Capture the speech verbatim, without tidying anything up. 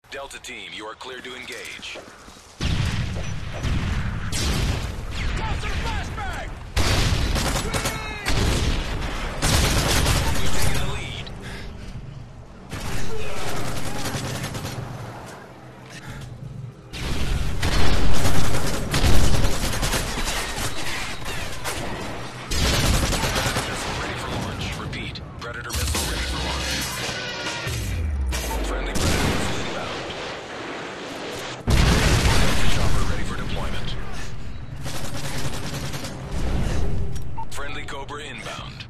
Delta Team, you are cleared to engage. Toss the flashbang! We've taken the lead. Missile ready for launch. Repeat. Predator missile ready for launch. Friendly Predator missile inbound. Delta chopper ready for deployment. Friendly Cobra inbound.